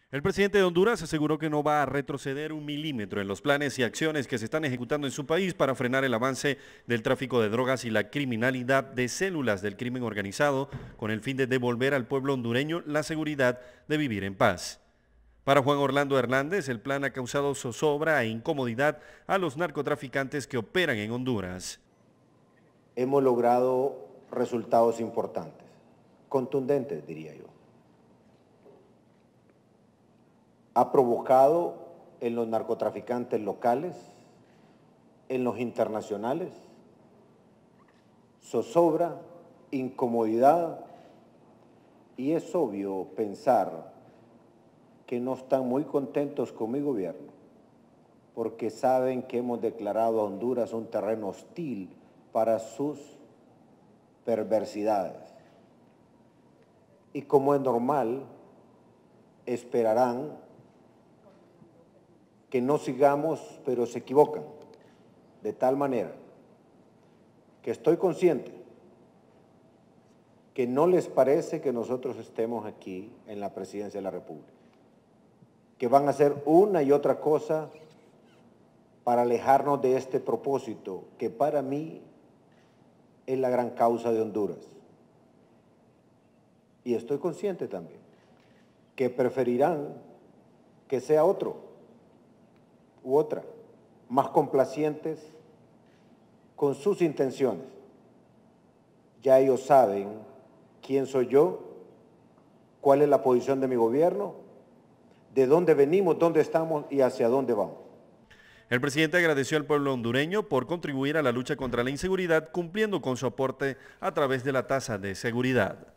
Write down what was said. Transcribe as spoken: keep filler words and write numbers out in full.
El presidente de Honduras aseguró que no va a retroceder un milímetro en los planes y acciones que se están ejecutando en su país para frenar el avance del tráfico de drogas y la criminalidad de células del crimen organizado, con el fin de devolver al pueblo hondureño la seguridad de vivir en paz. Para Juan Orlando Hernández, el plan ha causado zozobra e incomodidad a los narcotraficantes que operan en Honduras. Hemos logrado resultados importantes, contundentes, diría yo. Ha provocado en los narcotraficantes locales, en los internacionales, zozobra, incomodidad, y es obvio pensar que no están muy contentos con mi gobierno, porque saben que hemos declarado a Honduras un terreno hostil para sus perversidades. Y como es normal, esperarán que no sigamos, pero se equivocan, de tal manera que estoy consciente que no les parece que nosotros estemos aquí en la presidencia de la República, que van a hacer una y otra cosa para alejarnos de este propósito, que para mí es la gran causa de Honduras. Y estoy consciente también que preferirán que sea otro u otra, más complacientes con sus intenciones. Ya ellos saben quién soy yo, cuál es la posición de mi gobierno, de dónde venimos, dónde estamos y hacia dónde vamos. El presidente agradeció al pueblo hondureño por contribuir a la lucha contra la inseguridad, cumpliendo con su aporte a través de la tasa de seguridad.